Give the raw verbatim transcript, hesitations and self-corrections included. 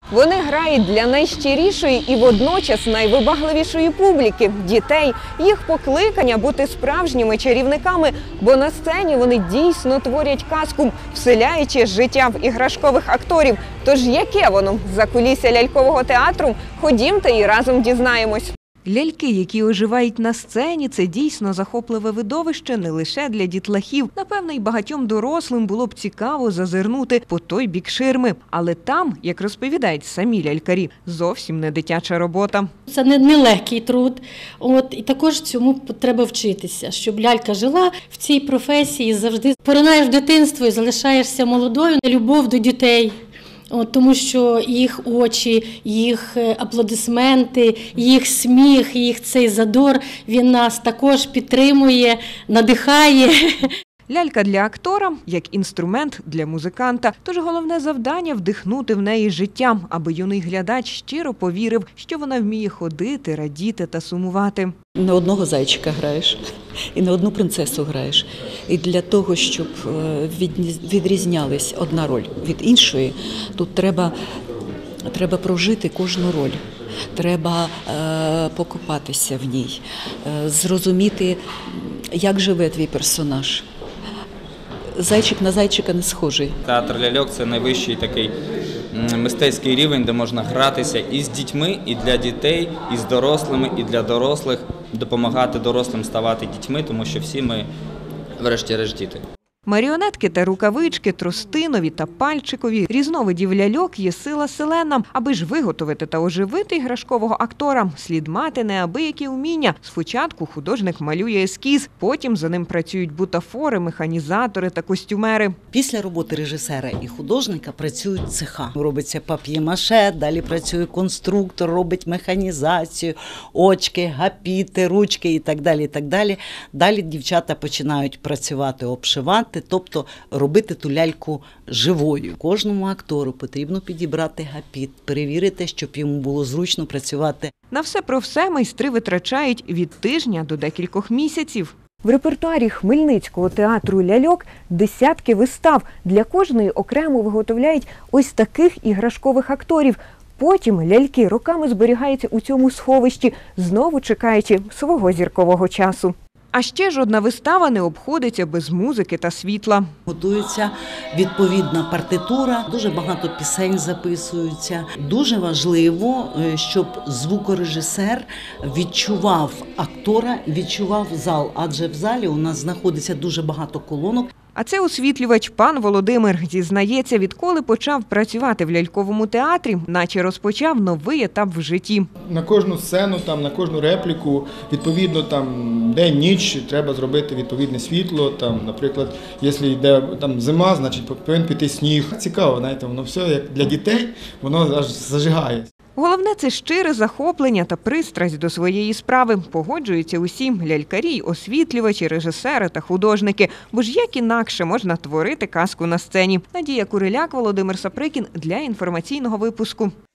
Вони грають для найщирішої і водночас найвибагливішої публіки – дітей. Їх покликання – бути справжніми чарівниками, бо на сцені вони дійсно творять казку, вселяючи життя в іграшкових акторів. Тож яке воно закулісся лялькового театру? Ходімте і разом дізнаємось. Ляльки, які оживають на сцені – це дійсно захопливе видовище не лише для дітлахів. Напевно, й багатьом дорослим було б цікаво зазирнути по той бік ширми. Але там, як розповідають самі лялькарі, зовсім не дитяча робота. Це не, не легкий труд. От, і також цьому треба вчитися, щоб лялька жила в цій професії, завжди поринаєш в дитинство і залишаєшся молодою. Любов до дітей. От, тому що їх очі, їх аплодисменти, їх сміх, їх цей задор, він нас також підтримує, надихає. Лялька для актора – як інструмент для музиканта. Тож головне завдання – вдихнути в неї життя, аби юний глядач щиро повірив, що вона вміє ходити, радіти та сумувати. Не одного зайчика граєш і не одну принцесу граєш. І для того, щоб відрізнялась одна роль від іншої, тут треба, треба прожити кожну роль. Треба е, покопатися в ній, е, зрозуміти, як живе твій персонаж. Зайчик на зайчика не схожий. Театр ляльок – це найвищий такий мистецький рівень, де можна гратися і з дітьми, і для дітей, і з дорослими, і для дорослих, допомагати дорослим ставати дітьми, тому що всі ми, врешті-решт, діти. Маріонетки та рукавички, тростинові та пальчикові – різновидів ляльок є сила селена. Аби ж виготовити та оживити іграшкового актора, слід мати неабиякі вміння. Спочатку художник малює ескіз, потім за ним працюють бутафори, механізатори та костюмери. Після роботи режисера і художника працюють цеха. Робиться пап'є-маше, далі працює конструктор, робить механізацію, очки, гапіти, ручки і так далі, і так далі. Далі дівчата починають працювати, обшивати, тобто робити ту ляльку живою. Кожному актору потрібно підібрати гапіт, перевірити, щоб йому було зручно працювати. На все про все майстри витрачають від тижня до декількох місяців. В репертуарі Хмельницького театру ляльок десятки вистав. Для кожної окремо виготовляють ось таких іграшкових акторів. Потім ляльки роками зберігаються у цьому сховищі, знову чекаючи свого зіркового часу. А ще жодна вистава не обходиться без музики та світла. Готується відповідна партитура, дуже багато пісень записуються. Дуже важливо, щоб звукорежисер відчував актора, відчував зал, адже в залі у нас знаходиться дуже багато колонок. А це освітлювач пан Володимир. Зізнається, відколи почав працювати в ляльковому театрі, наче розпочав новий етап в житті. На кожну сцену, там, на кожну репліку, відповідно, там, день-ніч треба зробити відповідне світло. Там, наприклад, якщо йде там, зима, значить повинен піти сніг. Цікаво, знаєте, воно все як для дітей, воно аж зажигає. Головне – це щире захоплення та пристрасть до своєї справи. Погоджуються усі – лялькарі, освітлювачі, режисери та художники. Бо ж як інакше можна творити казку на сцені. Надія Куриляк, Володимир Саприкін для інформаційного випуску.